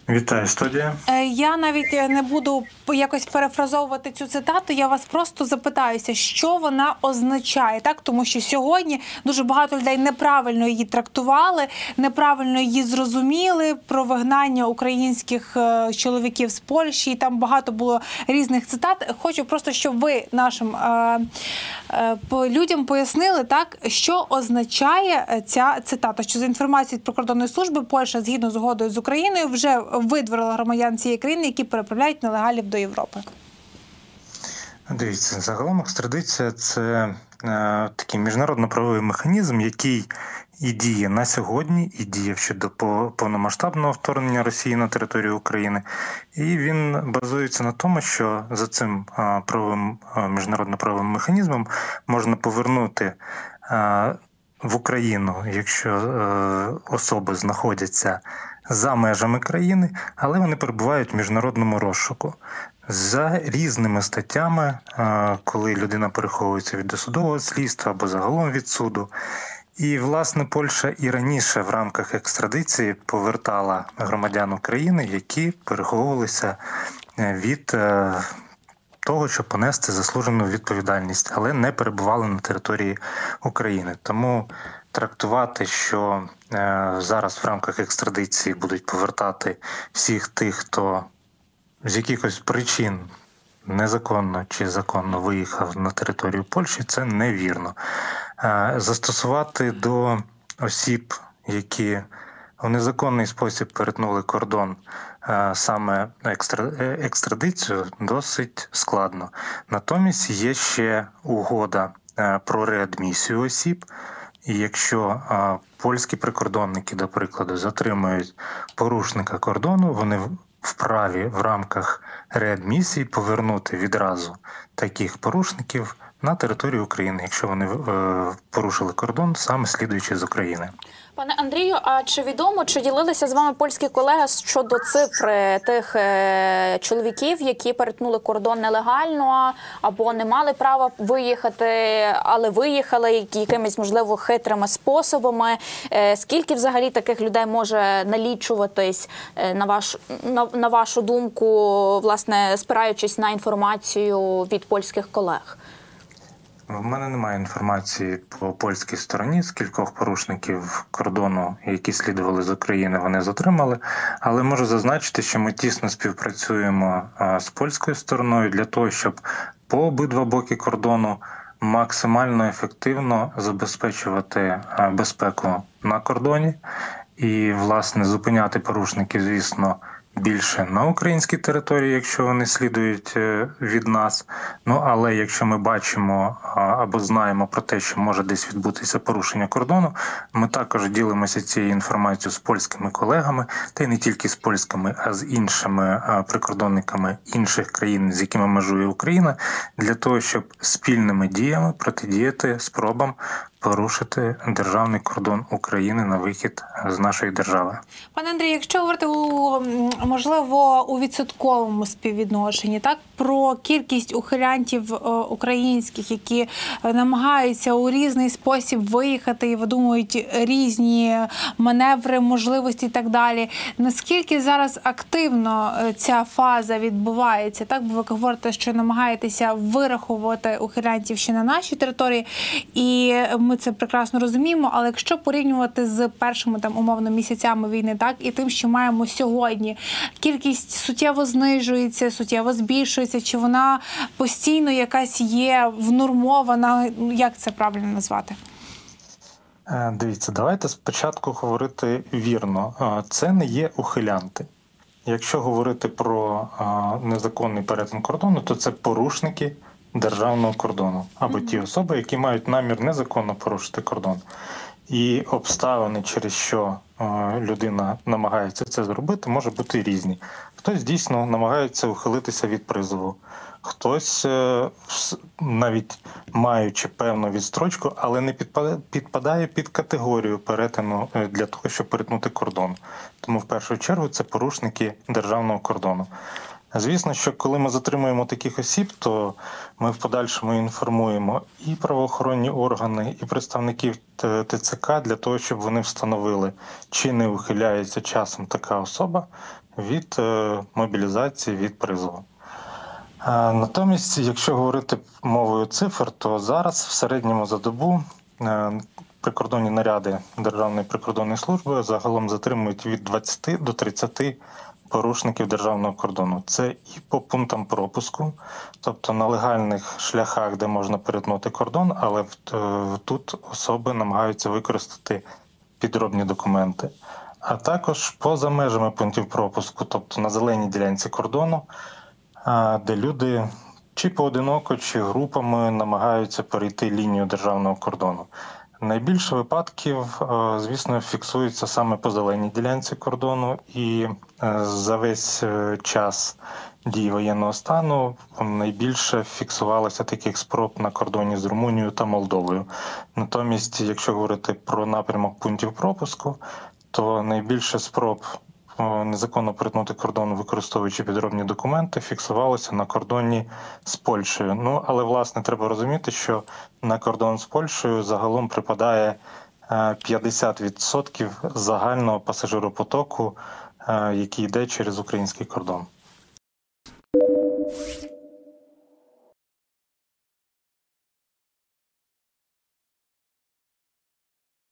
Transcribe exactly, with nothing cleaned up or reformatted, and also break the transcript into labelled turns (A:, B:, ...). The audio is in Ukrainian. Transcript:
A: Вітаю, студія.
B: Я навіть не буду якось перефразовувати цю цитату, я вас просто запитаюся, що вона означає, так? Тому що сьогодні дуже багато людей неправильно її трактували, неправильно її зрозуміли про вигнання українських чоловіків з Польщі, і там багато було різних цитат. Хочу просто, щоб ви нашим е, е, людям пояснили, так, що означає ця цитата, що за інформацією від прикордонної служби Польща, згідно з угодою з Україною, вже видворила громадян цієї країни, які переправляють нелегалів до Європи.
A: Дивіться, загалом екстрадиція – це е, такий міжнародно-правовий механізм, який і діє на сьогодні, і діяв щодо повномасштабного вторгнення Росії на територію України. І він базується на тому, що за цим е, правовим, е, міжнародно-правовим механізмом можна повернути е, в Україну, якщо е, особи знаходяться за межами країни, але вони перебувають в міжнародному розшуку. За різними статтями, коли людина переховується від досудового слідства або загалом від суду. І, власне, Польща і раніше в рамках екстрадиції повертала громадян України, які переховувалися від того, щоб понести заслужену відповідальність, але не перебували на території України. Тому трактувати, що е, зараз в рамках екстрадиції будуть повертати всіх тих, хто з якихось причин незаконно чи законно виїхав на територію Польщі, це невірно. Е, застосувати до осіб, які в незаконний спосіб перетнули кордон, е, саме екстра, екстрадицію, досить складно. Натомість є ще угода е, про реадмісію осіб. І якщо а, польські прикордонники, до прикладу, затримують порушника кордону, вони вправі в рамках реадмісії повернути відразу таких порушників на територію України, якщо вони е, порушили кордон, саме слідуючи з України.
C: Пане Андрію, а чи відомо, чи ділилися з вами польські колеги щодо цифри тих е, чоловіків, які перетнули кордон нелегально або не мали права виїхати, але виїхали якимись, можливо, хитрими способами? Е, скільки взагалі таких людей може налічуватись, е, на, ваш, на, на вашу думку, власне, спираючись на інформацію від польських колег?
A: В мене немає інформації по польській стороні, скількох порушників кордону, які слідували з України, вони затримали. Але можу зазначити, що ми тісно співпрацюємо з польською стороною для того, щоб по обидва боки кордону максимально ефективно забезпечувати безпеку на кордоні і, власне, зупиняти порушників, звісно, більше на українській території, якщо вони слідують від нас. Ну, але якщо ми бачимо або знаємо про те, що може десь відбутися порушення кордону, ми також ділимося цією інформацією з польськими колегами, та й не тільки з польськими, а з іншими прикордонниками інших країн, з якими межує Україна, для того, щоб спільними діями протидіяти спробам порушити державний кордон України на вихід з нашої держави.
B: Пане Андрій, якщо говорити, у, можливо, у відсотковому співвідношенні, так, про кількість ухилянтів українських, які намагаються у різний спосіб виїхати і видумують різні маневри, можливості і так далі, наскільки зараз активно ця фаза відбувається? Так, бо ви говорите, що намагаєтеся вираховувати ухилянтів ще на нашій території, і ми це прекрасно розуміємо, але якщо порівнювати з першими, там, умовно, місяцями війни, так, і тим, що маємо сьогодні, кількість суттєво знижується, суттєво збільшується, чи вона постійно якась є внормована, як це правильно назвати?
A: Дивіться, давайте спочатку говорити вірно. Це не є ухилянти. Якщо говорити про незаконний перетин кордону, то це порушники державного кордону або ті особи, які мають намір незаконно порушити кордон. І обставини, через що людина намагається це зробити, може бути різні. Хтось дійсно намагається ухилитися від призову, хтось, навіть маючи певну відстрочку, але не підпадає під категорію перетину для того, щоб перетнути кордон. Тому в першу чергу це порушники державного кордону. Звісно, що коли ми затримуємо таких осіб, то ми в подальшому інформуємо і правоохоронні органи, і представників ТЦК для того, щоб вони встановили, чи не ухиляється часом така особа від мобілізації, від призову. Натомість, якщо говорити мовою цифр, то зараз в середньому за добу прикордонні наряди Державної прикордонної служби загалом затримують від двадцяти до тридцяти порушників державного кордону. Це і по пунктам пропуску, тобто на легальних шляхах, де можна перетнути кордон, але тут особи намагаються використати підробні документи. А також поза межами пунктів пропуску, тобто на зеленій ділянці кордону, де люди чи поодиноко, чи групами намагаються перейти лінію державного кордону. Найбільше випадків, звісно, фіксується саме по зеленій ділянці кордону, і за весь час дії воєнного стану найбільше фіксувалося таких спроб на кордоні з Румунією та Молдовою. Натомість, якщо говорити про напрямок пунктів пропуску, то найбільше спроб незаконно перетнути кордон, використовуючи підробні документи, фіксувалося на кордоні з Польщею. Ну, але, власне, треба розуміти, що на кордон з Польщею загалом припадає п'ятдесят відсотків загального пасажиропотоку, який йде через український кордон.